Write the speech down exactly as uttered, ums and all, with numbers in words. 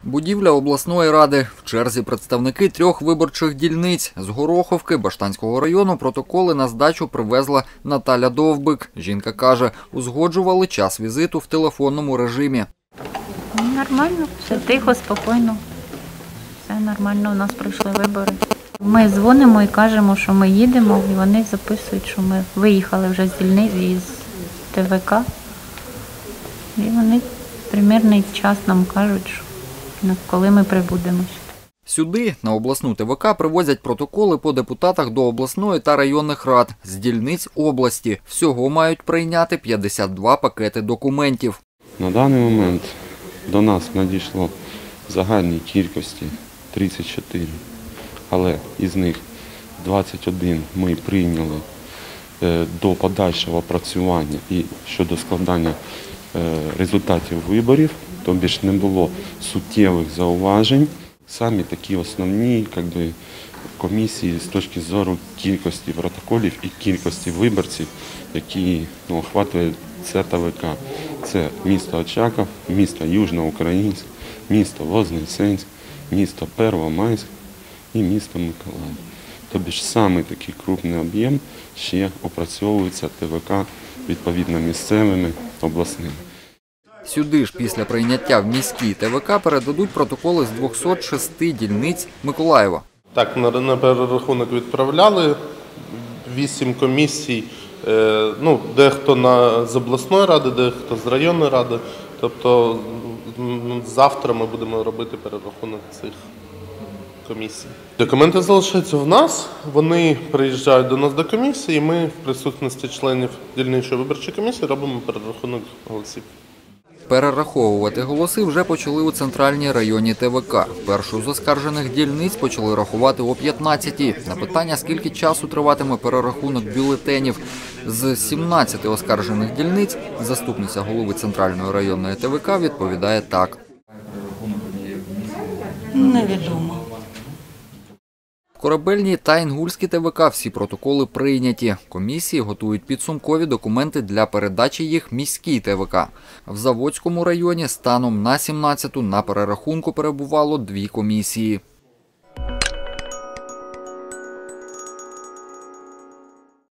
Будівля обласної ради. В черзі представники трьох виборчих дільниць. З Гороховки Баштанського району протоколи на здачу привезла Наталя Довбик. Жінка каже, узгоджували час візиту в телефонному режимі. Нормально, все тихо, спокійно. Все нормально, у нас пройшли вибори. Ми дзвонимо і кажемо, що ми їдемо, і вони записують, що ми виїхали вже з дільниці, із ТВК. І вони примірний час нам кажуть, що коли ми прибудемо. Сюди, на обласну ТВК, привозять протоколи по депутатах до обласної та районних рад з дільниць області. Всього мають прийняти п'ятдесят два пакети документів. На даний момент до нас надійшло в загальній кількості тридцять чотири, але із них двадцять один ми прийняли до подальшого опрацювання і щодо складання результатів виборів, тобто ж не було суттєвих зауважень. Самі такі основні якби, комісії з точки зору кількості протоколів і кількості виборців, які ну, охватує це ТВК. Це місто Очаков, місто Южноукраїнськ, місто Вознесенськ, місто Первомайськ і місто Миколаїв. Тобто ж саме такий крупний об'єм ще опрацьовується ТВК відповідно місцевими, обласними. Сюди ж після прийняття в міській ТВК передадуть протоколи з двохсот шести дільниць Миколаєва. Так, на перерахунок відправляли вісім комісій, ну, дехто на, з обласної ради, дехто з районної ради. Тобто завтра ми будемо робити перерахунок цих комісій. Документи залишаються в нас, вони приїжджають до нас до комісії, і ми в присутності членів дільничої виборчої комісії робимо перерахунок голосів. Перераховувати голоси вже почали у центральній районній ТВК. Першу з оскаржених дільниць почали рахувати о п'ятнадцятій. На питання, скільки часу триватиме перерахунок бюлетенів з сімнадцяти оскаржених дільниць, заступниця голови центральної районної ТВК відповідає так. Невідомо. В Корабельній та Інгульській ТВК всі протоколи прийняті. Комісії готують підсумкові документи для передачі їх міській ТВК. В Заводському районі станом на сімнадцяту на перерахунку перебувало дві комісії.